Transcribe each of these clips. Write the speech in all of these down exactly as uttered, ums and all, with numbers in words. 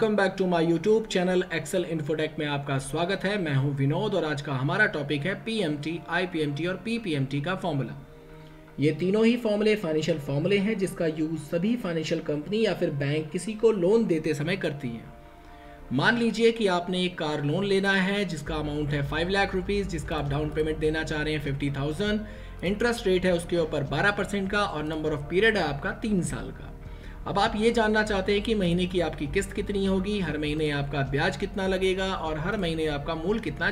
Welcome back to my YouTube channel Excel Infotech में आपका स्वागत है। मैं हूं विनोद और आज का हमारा टॉपिक है पीएमटी, आईपीएमटी और पीपीएमटी का फॉर्मूला। ये तीनों ही फॉर्मूले फाइनेंशियल फॉर्मूले हैं जिसका यूज सभी फाइनेंशियल कंपनी या फिर बैंक किसी को लोन देते समय करती है। मान लीजिए कि आपने एक कार लोन लेना है जिसका अमाउंट है फाइव लाख रुपीज़, जिसका आप डाउन पेमेंट देना चाह रहे हैं फिफ्टी थाउजेंड, इंटरेस्ट रेट है उसके ऊपर बारह परसेंट का और नंबर ऑफ पीरियड है आपका तीन साल का। अब आप ये जानना चाहते हैं कि महीने की आपकी किस्त कितनी होगी, हर महीने आपका ब्याज कितना लगेगा और हर महीने आपका मूल कितना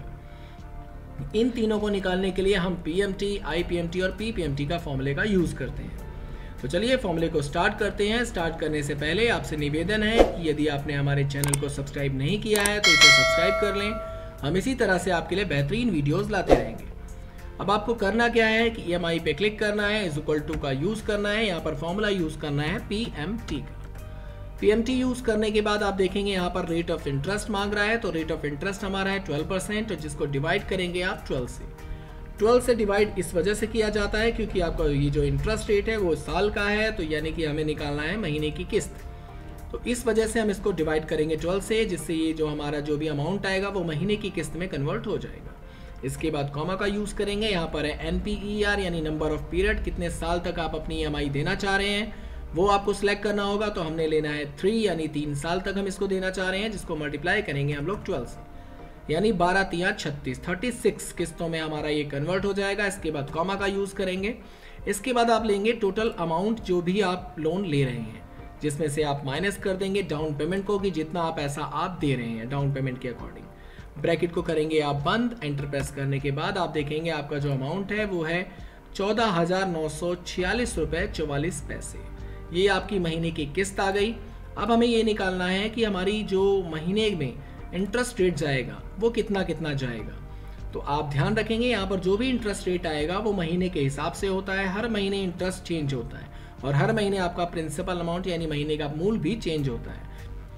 जाएगा। इन तीनों को निकालने के लिए हम पीएमटी, आईपीएमटी और पीपीएमटी का फॉर्मूले का यूज करते हैं। तो चलिए फॉर्मूले को स्टार्ट करते हैं। स्टार्ट करने से पहले आपसे निवेदन है कि यदि आपने हमारे चैनल को सब्सक्राइब नहीं किया है तो इसे सब्सक्राइब कर लें। हम इसी तरह से आपके लिए बेहतरीन वीडियोस लाते रहेंगे। अब आपको करना क्या है कि ईएमआई पे क्लिक करना है, इज इक्वल टू का यूज करना है, यहाँ पर फॉर्मूला यूज करना है पीएमटी का। पीएमटी यूज करने के बाद आप देखेंगे यहाँ पर रेट ऑफ इंटरेस्ट मांग रहा है, तो रेट ऑफ इंटरेस्ट हमारा है ट्वेल्व परसेंट, जिसको डिवाइड करेंगे आप ट्वेल्व से। ट्वेल्व से डिवाइड इस वजह से किया जाता है क्योंकि आपका ये जो इंटरेस्ट रेट है वो साल का है, तो यानी कि हमें निकालना है महीने की किस्त। तो इस वजह से हम इसको डिवाइड करेंगे ट्वेल्व से, जिससे ये जो हमारा जो भी अमाउंट आएगा वो महीने की किस्त में कन्वर्ट हो जाएगा। इसके बाद कॉमा का यूज करेंगे। यहाँ पर है एनपीईआर यानी नंबर ऑफ पीरियड, कितने साल तक आप अपनी ईएमआई देना चाह रहे हैं वो आपको सिलेक्ट करना होगा। तो हमने लेना है थ्री यानी तीन साल तक हम इसको देना चाह रहे हैं, जिसको मल्टीप्लाई करेंगे हम लोग ट्वेल्व से, यानी बारह तिया छत्तीस, थर्टी सिक्स किस्तों में हमारा ये कन्वर्ट हो जाएगा। इसके बाद कॉमा का यूज करेंगे। इसके बाद आप लेंगे टोटल अमाउंट जो भी आप लोन ले रहे हैं, जिसमें से आप माइनस कर देंगे डाउन पेमेंट को कि जितना आप पैसा आप दे रहे हैं डाउन पेमेंट के अकॉर्डिंग। ब्रैकेट को करेंगे आप बंद। एंटर प्रेस करने के बाद आप देखेंगे आपका जो अमाउंट है वो है चौदह हजार नौ सौ छियालीस रुपये चौवालीस पैसे। ये आपकी महीने की किस्त आ गई। अब हमें ये निकालना है कि हमारी जो महीने में इंटरेस्ट रेट जाएगा वो कितना कितना जाएगा। तो आप ध्यान रखेंगे यहाँ पर जो भी इंटरेस्ट रेट आएगा वो महीने के हिसाब से होता है। हर महीने इंटरेस्ट चेंज होता है और हर महीने आपका प्रिंसिपल अमाउंट यानी महीने का मूल भी चेंज होता है।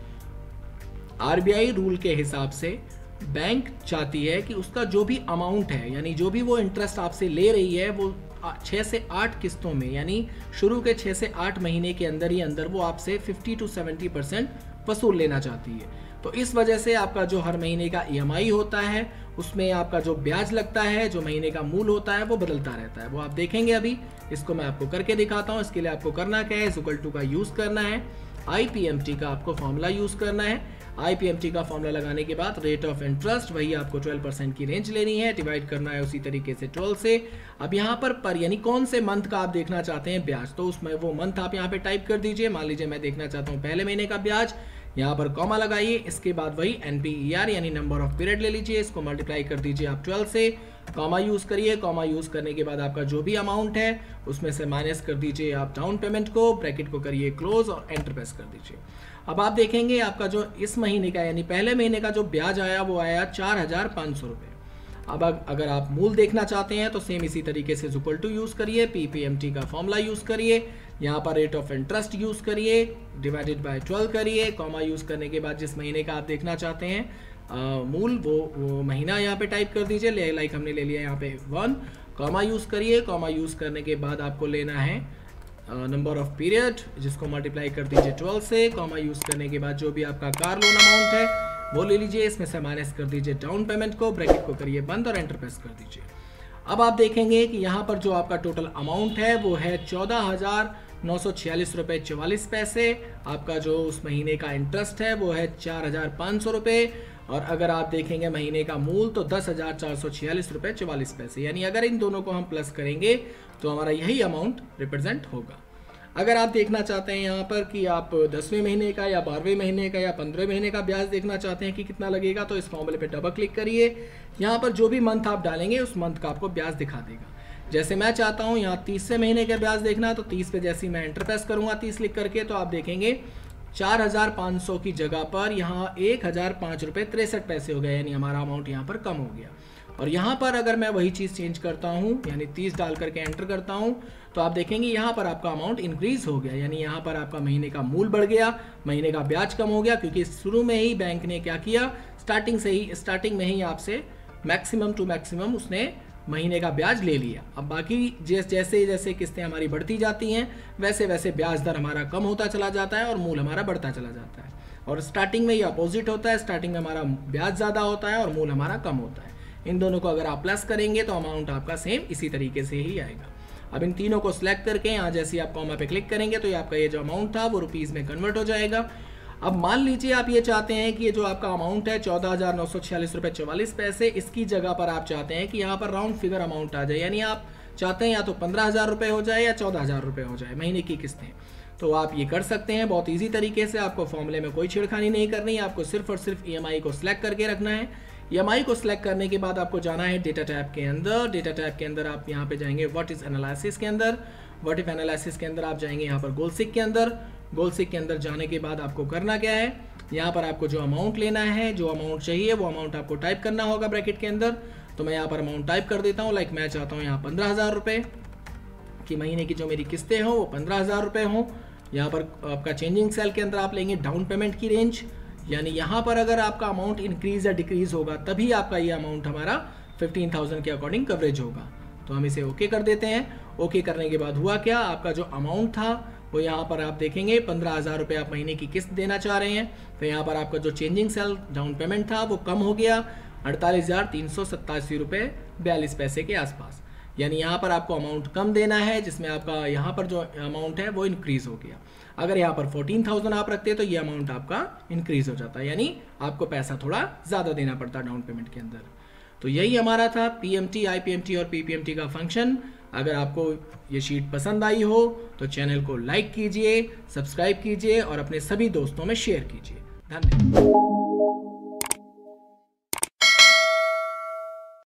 आरबीआई रूल के हिसाब से बैंक चाहती है कि उसका जो भी अमाउंट है यानी जो भी वो इंटरेस्ट आपसे ले रही है वो छः से आठ किस्तों में यानी शुरू के छः से आठ महीने के अंदर ही अंदर वो आपसे फिफ्टी टू सेवेंटी परसेंट वसूल लेना चाहती है। तो इस वजह से आपका जो हर महीने का ईएमआई होता है उसमें आपका जो ब्याज लगता है, जो महीने का मूल होता है वो बदलता रहता है। वो आप देखेंगे अभी। इसको मैं आपको करके दिखाता हूँ। इसके लिए आपको करना क्या है, इज इक्वल टू का यूज़ करना है, आईपीएमटी का आपको फॉर्मूला यूज़ करना है। आईपीएमटी का फॉर्मूला लगाने के बाद रेट ऑफ इंटरेस्ट वही आपको ट्वेल्व परसेंट की रेंज लेनी है, डिवाइड करना है उसी तरीके से ट्वेल्व से। अब यहाँ पर पर यानी कौन से मंथ का आप देखना चाहते हैं ब्याज, तो उसमें वो मंथ आप यहाँ पे टाइप कर दीजिए। मान लीजिए मैं देखना चाहता हूँ पहले महीने का ब्याज, यहाँ पर कॉमा लगाइए। इसके बाद वही एनपीईआर यानी नंबर ऑफ पीरियड ले लीजिए, इसको मल्टीप्लाई कर दीजिए आप ट्वेल्व से, कॉमा यूज करिए। कॉमा यूज करने के बाद आपका जो भी अमाउंट है उसमें से माइनस कर दीजिए आप डाउन पेमेंट को, ब्रैकेट को करिए क्लोज और एंटर प्रेस कर दीजिए। अब आप देखेंगे आपका जो इस महीने का यानी पहले महीने का जो ब्याज आया वो आया चार हजार पाँच सौ रुपये। अब अगर आप मूल देखना चाहते हैं तो सेम इसी तरीके से इक्वल टू यूज करिए, पीपीएमटी का फॉर्मूला यूज करिए, यहाँ पर रेट ऑफ इंटरेस्ट यूज करिए, डिवाइडेड बाय ट्वेल्व करिए। कॉमा यूज करने के बाद जिस महीने का आप देखना चाहते हैं आ, मूल वो, वो महीना यहाँ पे टाइप कर दीजिए। लाइक हमने ले लिया यहाँ पे वन। कॉमा यूज करिए। कॉमा यूज करने के बाद आपको लेना है नंबर ऑफ पीरियड, जिसको मल्टीप्लाई कर दीजिए ट्वेल्व से। कॉमा यूज करने के बाद जो भी आपका कार लोन अमाउंट है वो ले लीजिए, इसमें से माइनस कर दीजिए डाउन पेमेंट को, ब्रैकेट को करिए बंद और एंटर प्रेस कर दीजिए। अब आप देखेंगे कि यहाँ पर जो आपका टोटल अमाउंट है वो है चौदह हजार नौ सौ छियालीस रुपये चौवालीस पैसे। आपका जो उस महीने का इंटरेस्ट है वो है चार हजार पाँच सौ रुपये और अगर आप देखेंगे महीने का मूल तो दस हजार चार सौ छियालीस रुपये चौवालीस पैसे। यानी अगर इन दोनों को हम प्लस करेंगे तो हमारा यही अमाउंट रिप्रेजेंट होगा। अगर आप देखना चाहते हैं यहाँ पर कि आप दसवें महीने का या बारहवें महीने का या पंद्रहवें महीने का ब्याज देखना चाहते हैं कि कितना लगेगा, तो इस फॉर्मूले पे डबल क्लिक करिए। यहाँ पर जो भी मंथ आप डालेंगे उस मंथ का आपको ब्याज दिखा देगा। जैसे मैं चाहता हूँ यहाँ तीसवें महीने का ब्याज देखना, तो तीस पे जैसे ही मैं एंटर प्रेस करूँगा तीस लिख करके, तो आप देखेंगे चार हजार पाँच सौ की जगह पर यहाँ एक हजार पाँच रुपये तिरसठ पैसे हो गए, यानी हमारा अमाउंट यहाँ पर कम हो गया। और यहाँ पर अगर मैं वही चीज़ चेंज करता हूँ यानी तीस डाल करके एंटर करता हूँ तो आप देखेंगे यहाँ पर आपका अमाउंट इंक्रीज हो गया, यानी यहाँ पर आपका महीने का मूल बढ़ गया, महीने का ब्याज कम हो गया, क्योंकि शुरू में ही बैंक ने क्या किया, स्टार्टिंग से ही स्टार्टिंग में ही आपसे मैक्सिमम टू मैक्सिमम उसने महीने का ब्याज ले लिया। अब बाकी जैसे जैसे जैसे किस्तें हमारी बढ़ती जाती हैं वैसे वैसे ब्याज दर हमारा कम होता चला जाता है और मूल हमारा बढ़ता चला जाता है। और स्टार्टिंग में ये अपोजिट होता है, स्टार्टिंग में हमारा ब्याज ज़्यादा होता है और मूल हमारा कम होता है। इन दोनों को अगर आप प्लस करेंगे तो अमाउंट आपका सेम इसी तरीके से ही आएगा। अब इन तीनों को सिलेक्ट करके यहाँ जैसे ही आप कॉमा पे क्लिक करेंगे तो ये आपका ये जो अमाउंट था वो रुपीज़ में कन्वर्ट हो जाएगा। अब मान लीजिए आप ये चाहते हैं कि ये जो आपका अमाउंट है चौदह हज़ार नौ सौ छियालीस रुपये चौवालीस पैसे, इसकी जगह पर आप चाहते हैं कि यहाँ पर राउंड फिगर अमाउंट आ जाए, यानी आप चाहते हैं या तो पंद्रह हज़ार रुपये हो जाए या चौदह हज़ार रुपये हो जाए महीने की किस्तें, तो आप ये कर सकते हैं बहुत ईजी तरीके से। आपको फॉर्मूले में कोई छेड़खानी नहीं करनी है, आपको सिर्फ और सिर्फ ई एम आई को सिलेक्ट करके रखना है। ई एम आई को सिलेक्ट करने के बाद आपको जाना है डेटा टैब के अंदर। डेटा टैब के अंदर आप यहाँ पे जाएंगे व्हाट इज एनालिसिस के अंदर। व्हाट इफ एनालिसिस के अंदर आप जाएंगे यहाँ पर गोलसिक के अंदर। गोलसिक के अंदर जाने के बाद आपको करना क्या है, यहाँ पर आपको जो अमाउंट लेना है, जो अमाउंट चाहिए वो अमाउंट आपको टाइप करना होगा ब्रैकेट के अंदर। तो मैं यहाँ पर अमाउंट टाइप कर देता हूँ, लाइक मैं चाहता हूँ यहाँ पंद्रह हज़ार रुपये कि महीने की जो मेरी किस्तें हों वो पंद्रह हज़ार रुपये हों। यहाँ पर आपका चेंजिंग सेल के अंदर आप लेंगे डाउन पेमेंट की रेंज, यानी यहाँ पर अगर आपका अमाउंट इंक्रीज या डिक्रीज होगा तभी आपका ये अमाउंट हमारा फिफ्टीन थाउजेंड के अकॉर्डिंग कवरेज होगा। तो हम इसे ओके कर देते हैं। ओके करने के बाद हुआ क्या, आपका जो अमाउंट था वो यहाँ पर आप देखेंगे पंद्रह हज़ार रुपये आप महीने की किस्त देना चाह रहे हैं, तो यहाँ पर आपका जो चेंजिंग सेल डाउन पेमेंट था वो कम हो गया अड़तालीस हज़ार तीन सौ सत्तासी रुपये बयालीस पैसे के आसपास, यानी यहाँ पर आपको अमाउंट कम देना है जिसमें आपका यहाँ पर जो अमाउंट है वो इंक्रीज हो गया। अगर यहाँ पर फोर्टीन थाउजेंड आप रखते तो ये अमाउंट आपका इंक्रीज हो जाता, यानी आपको पैसा थोड़ा ज़्यादा देना पड़ता डाउन पेमेंट के अंदर। तो यही हमारा था पीएमटी, आईपीएमटी और पीपीएमटी का फंक्शन। अगर आपको ये शीट पसंद आई हो तो चैनल को लाइक कीजिए, सब्सक्राइब कीजिए और अपने सभी दोस्तों में शेयर कीजिए। धन्यवाद।